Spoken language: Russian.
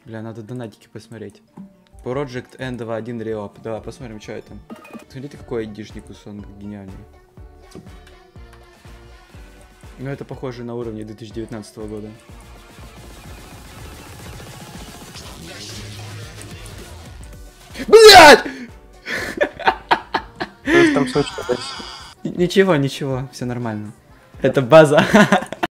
Бля, надо донатики посмотреть. Project N21 Reop. Давай посмотрим, что это. Смотрите, какой айдишник у Сонга гениальный. Ну, это похоже на уровне 2019 года. Блять! Там Ничего, ничего, все нормально. Это база.